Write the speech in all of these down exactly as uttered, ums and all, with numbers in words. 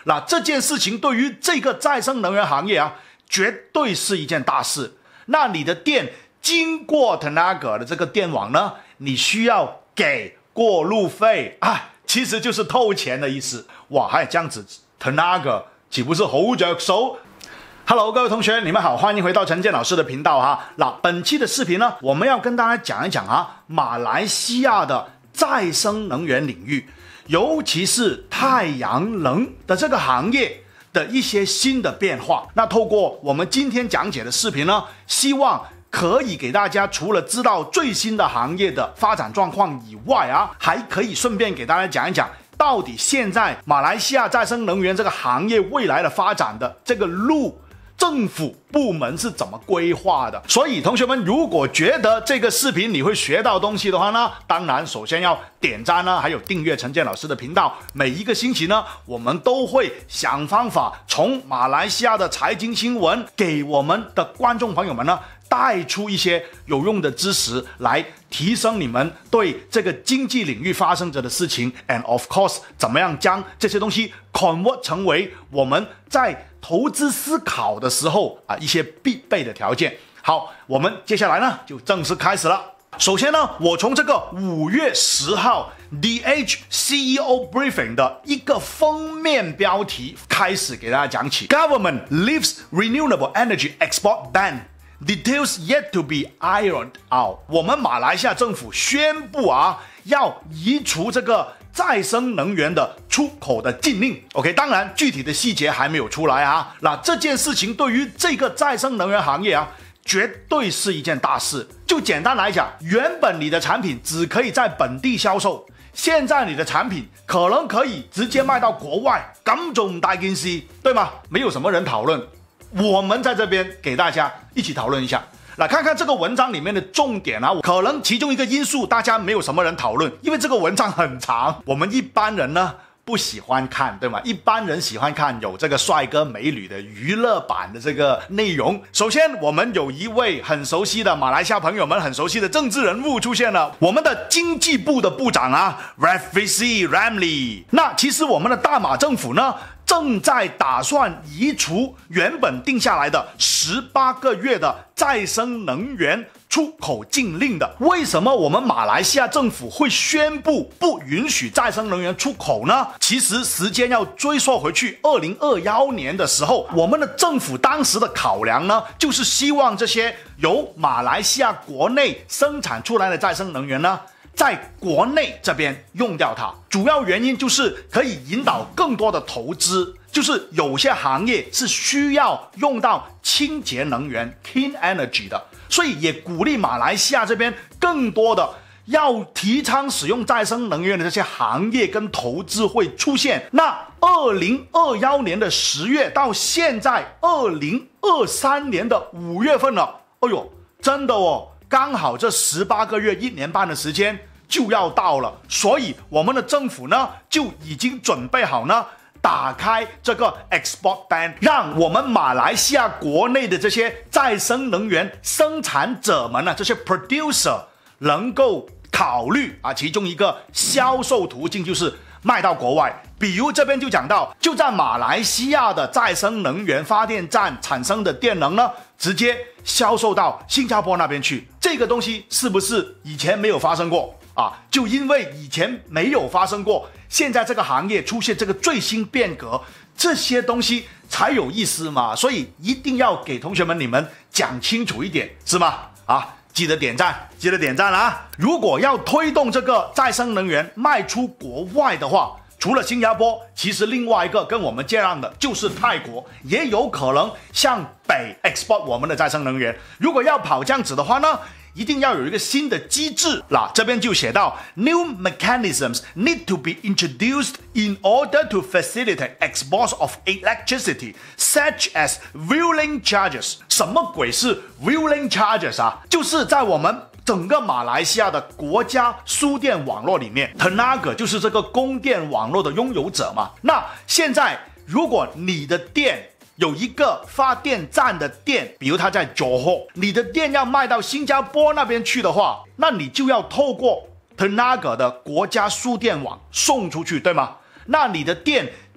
那这件事情对于这个再生能源行业啊，绝对是一件大事。那你的电经过 Tenaga 的这个电网呢，你需要给过路费啊，其实就是偷钱的意思。哇，还这样子 ，Tenaga 岂不是好着手？Hello， 各位同学，你们好，欢迎回到陈建老师的频道哈。那本期的视频呢，我们要跟大家讲一讲啊，马来西亚的再生能源领域，尤其是太阳能的这个行业的一些新的变化。那透过我们今天讲解的视频呢，希望可以给大家除了知道最新的行业的发展状况以外啊，还可以顺便给大家讲一讲，到底现在马来西亚再生能源这个行业未来的发展的这个路，政府部门是怎么规划的。所以同学们，如果觉得这个视频你会学到东西的话呢，当然首先要点赞呢，还有订阅陈建老师的频道。每一个星期呢，我们都会想方法从马来西亚的财经新闻给我们的观众朋友们呢带出一些有用的知识，来提升你们对这个经济领域发生着的事情 and of course 怎么样将这些东西 convert 成为我们在投资思考的时候啊一些必备的条件。好，我们接下来呢就正式开始了。首先呢，我从这个五月十号 D H C E O Briefing 的一个封面标题开始给大家讲起。 Government lifts renewable energy export ban，Details yet to be ironed out。 我们马来西亚政府宣布啊，要移除这个再生能源的出口的禁令。OK， 当然具体的细节还没有出来啊。那这件事情对于这个再生能源行业啊，绝对是一件大事。就简单来讲，原本你的产品只可以在本地销售，现在你的产品可能可以直接卖到国外，咁仲唔大件事，对吗？没有什么人讨论。我们在这边给大家一起讨论一下，来看看这个文章里面的重点啊。可能其中一个因素大家没有什么人讨论，因为这个文章很长，我们一般人呢不喜欢看，对吗？一般人喜欢看有这个帅哥美女的娱乐版的这个内容。首先，我们有一位很熟悉的马来西亚朋友们很熟悉的政治人物出现了，我们的经济部的部长啊 Rafizi Ramli。 那其实我们的大马政府呢，正在打算移除原本定下来的十八个月的再生能源出口禁令的。为什么我们马来西亚政府会宣布不允许再生能源出口呢？其实时间要追溯回去二零二一年的时候，我们的政府当时的考量呢，就是希望这些由马来西亚国内生产出来的再生能源呢，在国内这边用掉它。主要原因就是可以引导更多的投资，就是有些行业是需要用到清洁能源 clean energy 的，所以也鼓励马来西亚这边更多的要提倡使用再生能源的这些行业跟投资会出现。那二零二一年的十月到现在二零二三年的五月份了，哎呦，真的哦，刚好这十八个月一年半的时间就要到了，所以我们的政府呢就已经准备好呢打开这个 export ban， 让我们马来西亚国内的这些再生能源生产者们呢，这些 producer 能够考虑啊，其中一个销售途径就是卖到国外。比如这边就讲到，就在马来西亚的再生能源发电站产生的电能呢，直接销售到新加坡那边去。这个东西是不是以前没有发生过啊？就因为以前没有发生过，现在这个行业出现这个最新变革，这些东西才有意思嘛。所以一定要给同学们你们讲清楚一点，是吗？啊，记得点赞，记得点赞啊！如果要推动这个再生能源卖出国外的话，除了新加坡，其实另外一个跟我们接壤的就是泰国，也有可能向北 export 我们的再生能源。如果要跑这样子的话呢，一定要有一个新的机制啦。这边就写到 New mechanisms need to be introduced in order to facilitate exports of electricity, such as wheeling charges。 什么鬼是 wheeling charges 啊？就是在我们整个马来西亚的国家输电网络里面 ，Tenaga 就是这个供电网络的拥有者嘛。那现在如果你的电有一个发电站的电，比如它在Johor，你的电要卖到新加坡那边去的话，那你就要透过 Tenaga 的国家输电网送出去，对吗？那你的电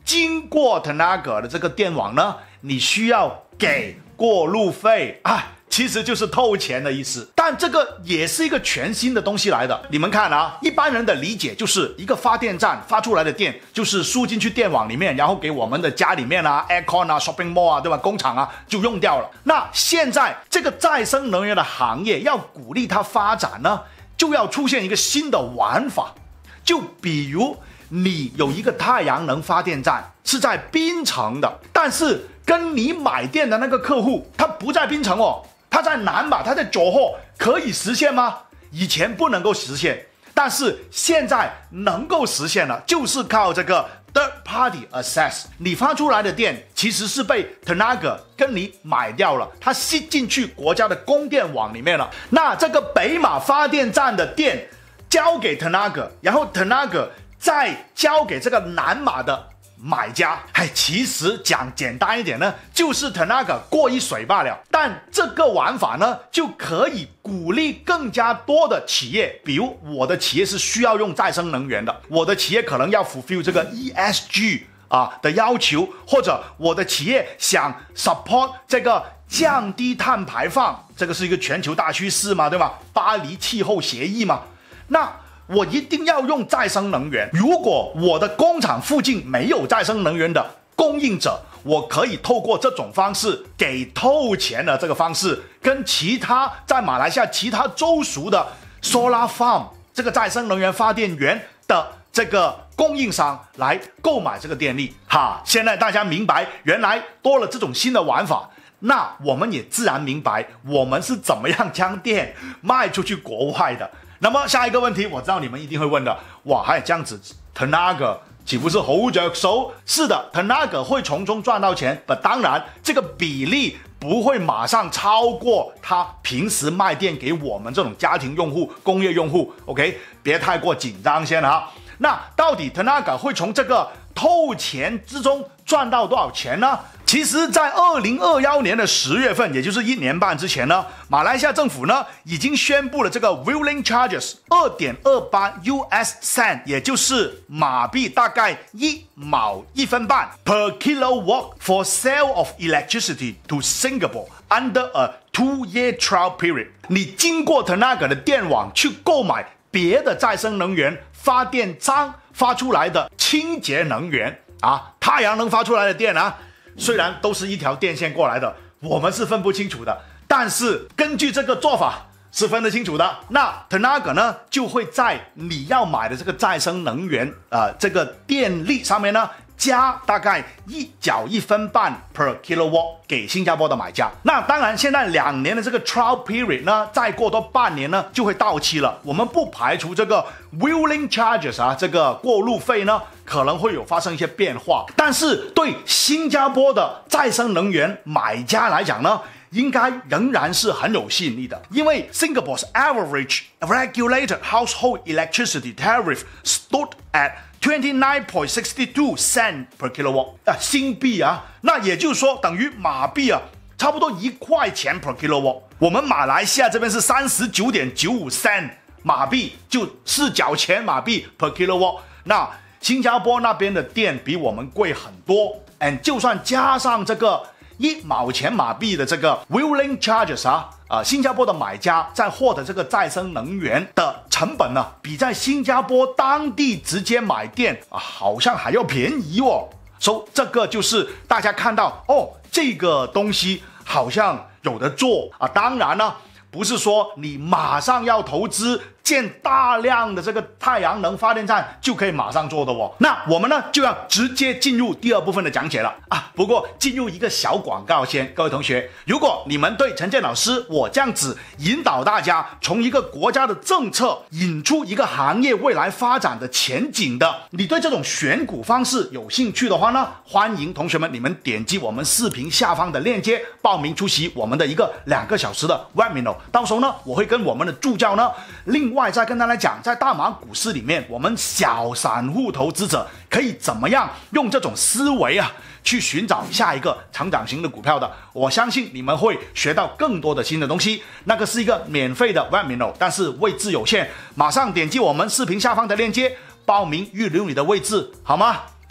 经过 Tenaga 的这个电网呢，你需要给过路费啊。其实就是偷钱的意思，但这个也是一个全新的东西来的。你们看啊，一般人的理解就是一个发电站发出来的电，就是输进去电网里面，然后给我们的家里面啊、aircon 啊、shopping mall 啊，对吧？工厂啊就用掉了。那现在这个再生能源的行业要鼓励它发展呢，就要出现一个新的玩法。就比如你有一个太阳能发电站是在槟城的，但是跟你买电的那个客户他不在槟城哦。它在南吧，它在左后，可以实现吗？以前不能够实现，但是现在能够实现了，就是靠这个 third party access。你发出来的电其实是被 Tenaga 跟你买掉了，它吸进去国家的供电网里面了。那这个北马发电站的电交给 Tenaga， 然后 Tenaga 再交给这个南马的买家。哎，其实讲简单一点呢，就是 Tenaga 过一水罢了。但这个玩法呢，就可以鼓励更加多的企业，比如我的企业是需要用再生能源的，我的企业可能要 fulfill 这个 E S G 啊的要求，或者我的企业想 support 这个降低碳排放，这个是一个全球大趋势嘛，对吧？巴黎气候协议嘛，那我一定要用再生能源。如果我的工厂附近没有再生能源的供应者，我可以透过这种方式给透钱的这个方式，跟其他在马来西亚其他州属的 solar farm 这个再生能源发电源的这个供应商来购买这个电力。哈，现在大家明白原来多了这种新的玩法，那我们也自然明白我们是怎么样将电卖出去国外的。那么下一个问题，我知道你们一定会问的，哇，还这样子 Tenaga 岂不是好着手？是的 Tenaga 会从中赚到钱，但当然这个比例不会马上超过他平时卖电给我们这种家庭用户、工业用户 OK， 别太过紧张先啊。那到底 Tenaga 会从这个透钱之中赚到多少钱呢？其实在二零二一年的十月份，也就是一年半之前呢，马来西亚政府呢已经宣布了这个 wheeling charges 二点二八 U S cent， 也就是马币大概一毛一分半 per kilowatt for sale of electricity to Singapore under a two-year trial period。你经过 Tenaga 的电网去购买别的再生能源发电商发出来的清洁能源啊，太阳能发出来的电啊。虽然都是一条电线过来的，我们是分不清楚的，但是根据这个做法是分得清楚的。那 Tenaga 呢就会在你要买的这个再生能源呃这个电力上面呢加大概一角一分半 per kilowatt 给新加坡的买家。那当然现在两年的这个 trial period 呢再过多半年呢就会到期了，我们不排除这个 wheeling charges 啊这个过路费呢可能会有发生一些变化，但是对新加坡的再生能源买家来讲呢应该仍然是很有吸引力的，因为 Singapore's average regulated household electricity tariff stood at twenty-nine point six two cent per kilowatt 啊，新币啊，那也就是说等于马币啊，差不多一块钱 per kilowatt。我们马来西亚这边是三十九点九五 cent 马币，就四角钱马币 per kilowatt。那新加坡那边的电比我们贵很多，嗯，就算加上这个一毛钱马币的这个 wheeling charges 啊。啊、呃，新加坡的买家在获得这个再生能源的成本呢，比在新加坡当地直接买电啊，好像还要便宜哦。所以这个就是大家看到哦，这个东西好像有得做啊。当然呢，不是说你马上要投资建大量的这个太阳能发电站就可以马上做的哦。那我们呢就要直接进入第二部分的讲解了啊。不过进入一个小广告先，各位同学，如果你们对陈建老师我这样子引导大家从一个国家的政策引出一个行业未来发展的前景的，你对这种选股方式有兴趣的话呢，欢迎同学们你们点击我们视频下方的链接报名出席我们的一个两个小时的 webinar。到时候呢，我会跟我们的助教呢，另外再跟大家讲，在大马股市里面，我们小散户投资者可以怎么样用这种思维啊，去寻找下一个成长型的股票的。我相信你们会学到更多的新的东西。那个是一个免费的 webinar， 但是位置有限，马上点击我们视频下方的链接报名预留你的位置，好吗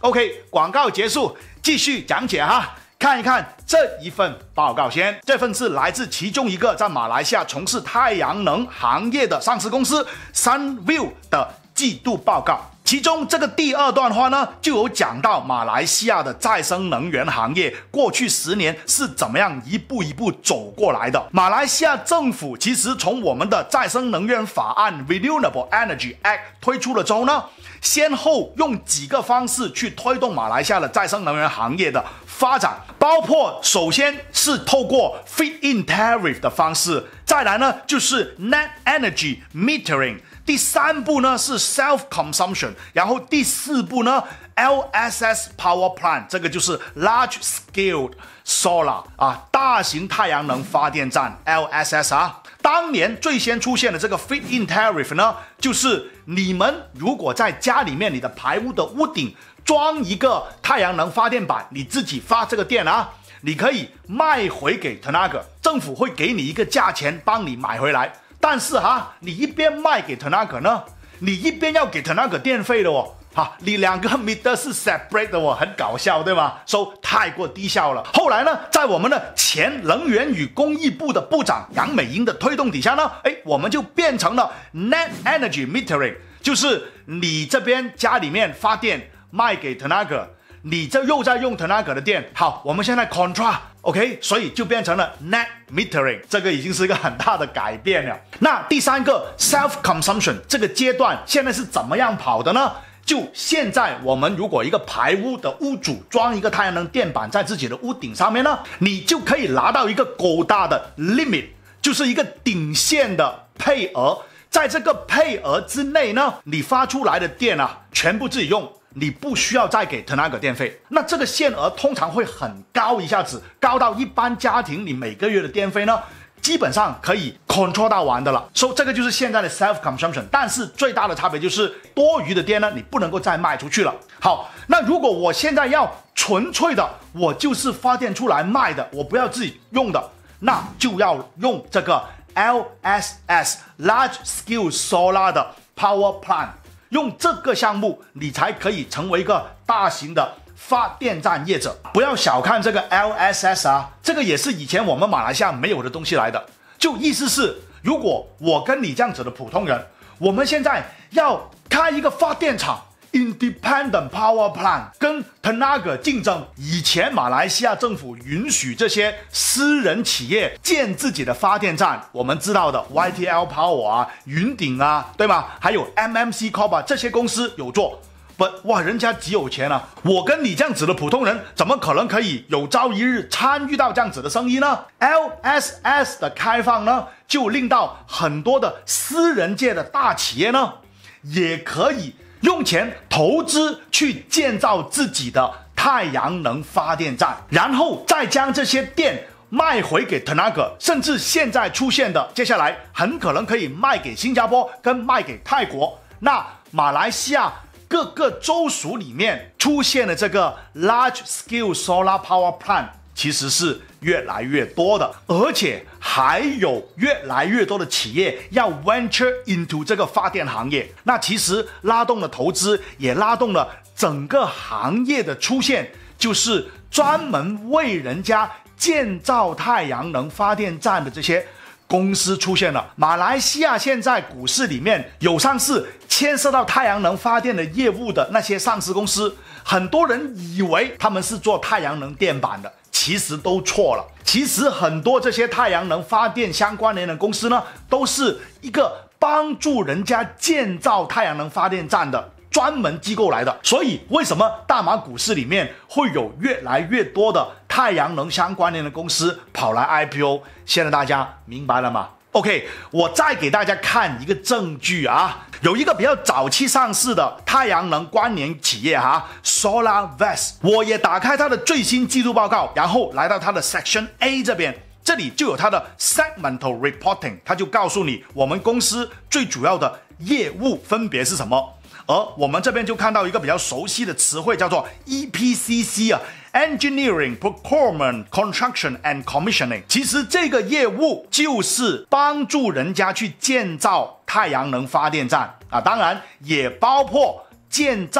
OK， 广告结束，继续讲解哈。看一看这一份报告先，这份是来自其中一个在马来西亚从事太阳能行业的上市公司 Sunview 的季度报告。其中这个第二段话呢，就有讲到马来西亚的再生能源行业过去十年是怎么样一步一步走过来的。马来西亚政府其实从我们的再生能源法案 Renewable Energy Act 推出了之后呢，先后用几个方式去推动马来西亚的再生能源行业的发展，包括首先是透过 Feed-in Tariff 的方式，再来呢就是 Net Energy Metering， 第三步呢是 Self-Consumption， 然后第四步呢 L S S Power Plant， 这个就是 Large Scale Solar 啊，大型太阳能发电站 L S S 啊。当年最先出现的这个 Feed-in Tariff 呢，就是你们如果在家里面你的排屋的屋顶装一个太阳能发电板，你自己发这个电啊，你可以卖回给 Tenaga， 政府会给你一个价钱帮你买回来。但是哈，你一边卖给 Tenaga 呢，你一边要给 Tenaga 电费的哦。哈，你两个 meter 是 separate 的哦，很搞笑对吗？so 太过低效了。后来呢，在我们的前能源与工艺部的部长杨美英的推动底下呢，哎，我们就变成了 Net Energy Metering， 就是你这边家里面发电卖给 Tenaga， 你这又在用 Tenaga 的电，好，我们现在 contra。OK， 所以就变成了 net metering， 这个已经是一个很大的改变了。那第三个 self-consumption 这个阶段现在是怎么样跑的呢？就现在我们如果一个排屋的屋主装一个太阳能电板在自己的屋顶上面呢，你就可以拿到一个够大的 limit， 就是一个顶线的配额，在这个配额之内呢，你发出来的电啊，全部自己用。你不需要再给 Tenaga 电费，那这个限额通常会很高，一下子高到一般家庭你每个月的电费呢，基本上可以 control 到完的了。所以这个就是现在的 self consumption， 但是最大的差别就是多余的电呢，你不能够再卖出去了。好，那如果我现在要纯粹的，我就是发电出来卖的，我不要自己用的，那就要用这个 L S S Large Scale Solar 的 Power Plant。用这个项目，你才可以成为一个大型的发电站业者。不要小看这个 L S S 啊，这个也是以前我们马来西亚没有的东西来的。就意思是，如果我跟你这样子的普通人，我们现在要开一个发电厂 Independent Power Plant 跟 Tenaga 竞争，以前马来西亚政府允许这些私人企业建自己的发电站，我们知道的 Y T L Power 啊、云顶啊，对吗？还有 M M C Corp 啊，这些公司有做。不，哇，人家极有钱啊！我跟你这样子的普通人，怎么可能可以有朝一日参与到这样子的生意呢 ？L S S 的开放呢，就令到很多的私人界的大企业呢，也可以用钱投资去建造自己的太阳能发电站，然后再将这些电卖回给 Tenaga， 甚至现在出现的，接下来很可能可以卖给新加坡跟卖给泰国。那马来西亚各个州属里面出现的这个 Large Scale Solar Power Plant 其实是越来越多的，而且还有越来越多的企业要 venture into 这个发电行业。那其实拉动了投资，也拉动了整个行业的出现，就是专门为人家建造太阳能发电站的这些公司出现了。马来西亚现在股市里面有上市牵涉到太阳能发电的业务的那些上市公司，很多人以为他们是做太阳能电板的，其实都错了。其实很多这些太阳能发电相关联的公司呢，都是一个帮助人家建造太阳能发电站的专门机构来的。所以为什么大马股市里面会有越来越多的太阳能相关联的公司跑来 I P O？ 现在大家明白了吗？ OK， 我再给大家看一个证据啊，有一个比较早期上市的太阳能关联企业哈、啊、SolarVest， 我也打开它的最新季度报告，然后来到它的 Section A 这边，这里就有它的 Segmental Reporting， 它就告诉你我们公司最主要的业务分别是什么。而我们这边就看到一个比较熟悉的词汇，叫做 E P C C 啊 ，Engineering, Procurement, Construction and Commissioning。其实这个业务就是帮助人家去建造太阳能发电站啊，当然也包括建造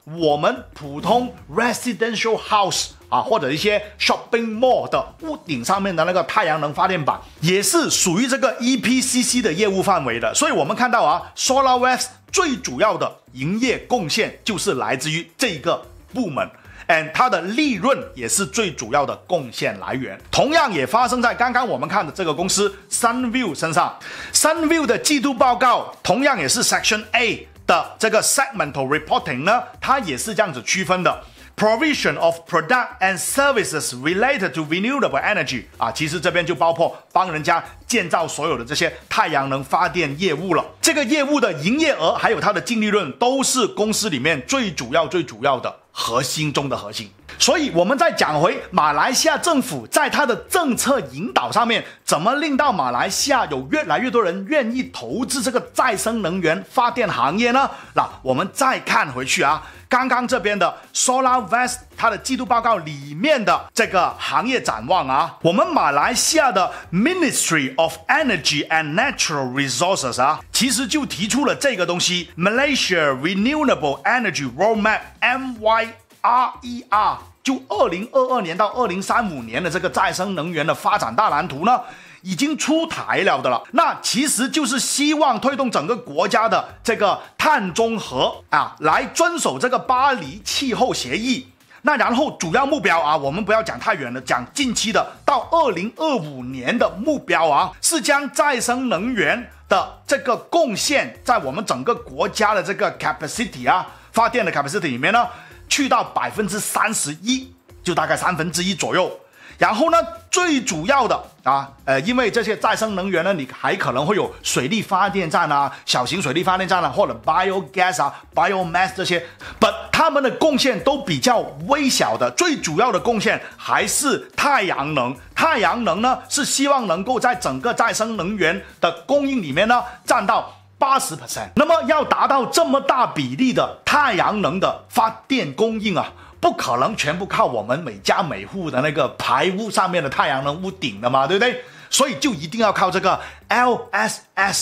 我们普通 residential house 啊，或者一些 shopping mall 的屋顶上面的那个太阳能发电板，也是属于这个 E P C C 的业务范围的。所以我们看到啊 ，SolarWest 最主要的营业贡献就是来自于这个部门。and 它的利润也是最主要的贡献来源，同样也发生在刚刚我们看的这个公司 Sunview 身上。Sunview 的季度报告同样也是 Section A 的这个 Segmental Reporting 呢，它也是这样子区分的。Provision of product and services related to renewable energy 啊，其实这边就包括帮人家建造所有的这些太阳能发电业务了。这个业务的营业额还有它的净利润都是公司里面最主要最主要的核心中的核心。所以我们再讲回马来西亚政府在它的政策引导上面，怎么令到马来西亚有越来越多人愿意投资这个再生能源发电行业呢？那我们再看回去啊，刚刚这边的 SolarWest 它的季度报告里面的这个行业展望啊，我们马来西亚的 Ministry of Energy and Natural Resources 啊，其实就提出了这个东西 Malaysia Renewable Energy Roadmap M Y R E R， 就二零二二年到二零三五年的这个再生能源的发展大蓝图呢，已经出台了的了。那其实就是希望推动整个国家的这个碳中和啊，来遵守这个巴黎气候协议。那然后主要目标啊，我们不要讲太远了，讲近期的到二零二五年的目标啊，是将再生能源的这个贡献在我们整个国家的这个 capacity 啊，发电的 capacity 里面呢，去到百分之三十一，就大概三分之一左右。然后呢，最主要的啊，呃，因为这些再生能源呢，你还可能会有水力发电站啊、小型水力发电站啊，或者 biogas 啊、biomass 这些 ，but 他们的贡献都比较微小的。最主要的贡献还是太阳能。太阳能呢，是希望能够在整个再生能源的供应里面呢，占到百分之八十。那么要达到这么大比例的太阳能的发电供应啊，不可能全部靠我们每家每户的那个排屋上面的太阳能屋顶的嘛，对不对？所以就一定要靠这个 L S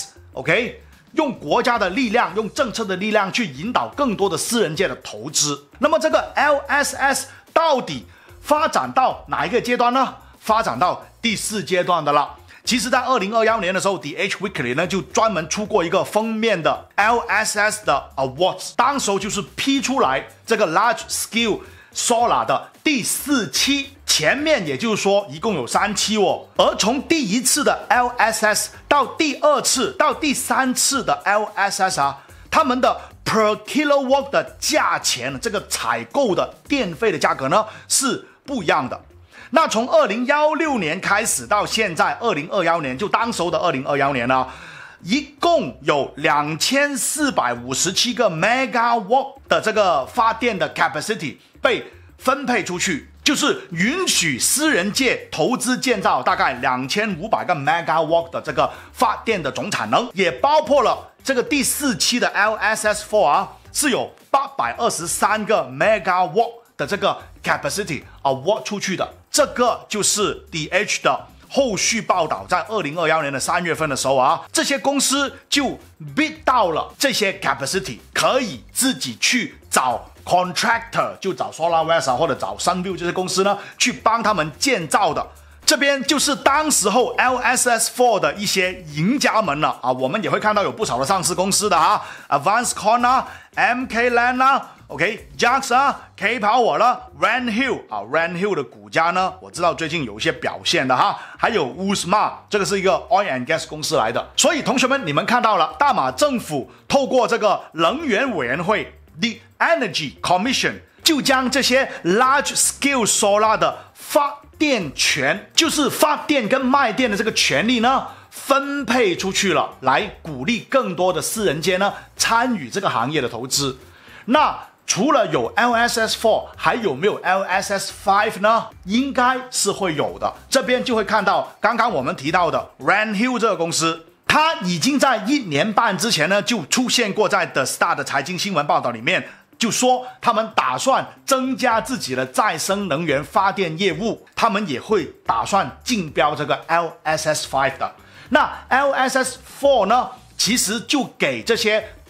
S，OK， 用国家的力量，用政策的力量去引导更多的私人界的投资。那么这个 L S S 到底发展到哪一个阶段呢？发展到第四阶段的了。其实在二零二一年的时候 The H Weekly 呢就专门出过一个封面的 L S S 的 Awards， 当时候就是批出来这个 Large Scale Solar 的第四期，前面也就是说一共有三期哦。而从第一次的 L S S 到第二次到第三次的 L S S 啊，他们的 per kilowatt 的价钱，这个采购的电费的价格呢是不一样的。那从二零一六年开始到现在二零二一年，就当时的二零二一年呢，一共有两千四百五十七个 megawatt 的这个发电的 capacity 被分配出去，就是允许私人界投资建造大概两千五百个 megawatt 的这个发电的总产能，也包括了这个第四期的 L S S 四 啊，是有八百二十三个 megawatt 的这个 capacity award 出去的。这个就是 D H 的后续报道，在二零二一年的三月份的时候啊，这些公司就 bid 到了这些 capacity， 可以自己去找 contractor， 就找 SolarWest 啊，或者找 Sunview 这些公司呢，去帮他们建造的。这边就是当时候 L S S 四 的一些赢家们了啊，我们也会看到有不少的上市公司的哈 ，Advanced 啊 ，M K Land 啊。OK，Jax 啊 ，K Power 啦 ，Ran Hill 啊 ，Ran Hill 的股价呢，我知道最近有一些表现的哈，还有 Usma， 这个是一个 Oil and Gas 公司来的。所以同学们，你们看到了，大马政府透过这个能源委员会 The Energy Commission， 就将这些 Large Scale Solar 的发电权，就是发电跟卖电的这个权利呢，分配出去了，来鼓励更多的私人界呢参与这个行业的投资。那除了有 L S S 四， 还有没有 L S S 五 呢？应该是会有的。这边就会看到刚刚我们提到的 Ran Hill 这个公司，它已经在一年半之前呢就出现过在 The Star 的财经新闻报道里面，就说他们打算增加自己的再生能源发电业务，他们也会打算竞标这个 L S S 五 的。那 L S S 四 呢，其实就给这些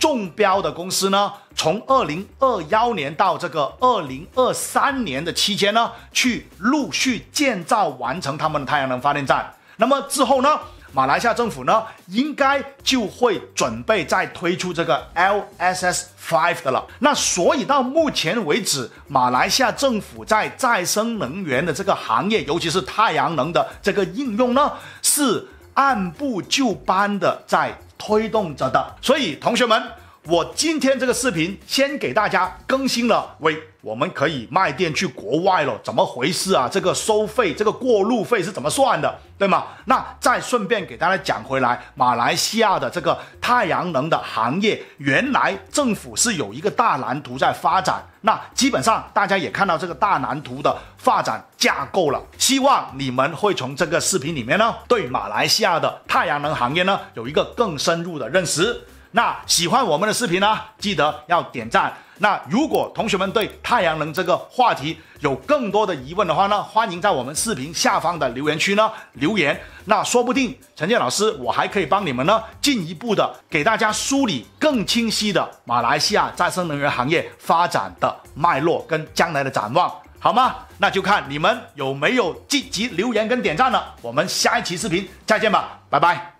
中标的公司呢，从二零二一年到这个二零二三年的期间呢，去陆续建造完成他们的太阳能发电站。那么之后呢，马来西亚政府呢，应该就会准备再推出这个 L S S 五 的了。那所以到目前为止，马来西亚政府在再生能源的这个行业，尤其是太阳能的这个应用呢，是按部就班的在推动着的。所以同学们，我今天这个视频先给大家更新了，喂，我们可以卖电去国外了，怎么回事啊？这个收费，这个过路费是怎么算的，对吗？那再顺便给大家讲回来，马来西亚的这个太阳能的行业，原来政府是有一个大蓝图在发展。那基本上大家也看到这个大蓝图的发展架构了，希望你们会从这个视频里面呢，对马来西亚的太阳能行业呢，有一个更深入的认识。那喜欢我们的视频呢，记得要点赞。那如果同学们对太阳能这个话题有更多的疑问的话呢，欢迎在我们视频下方的留言区呢留言。那说不定陈建老师我还可以帮你们呢进一步的给大家梳理更清晰的马来西亚再生能源行业发展的脉络跟将来的展望，好吗？那就看你们有没有积极留言跟点赞了。我们下一期视频再见吧，拜拜。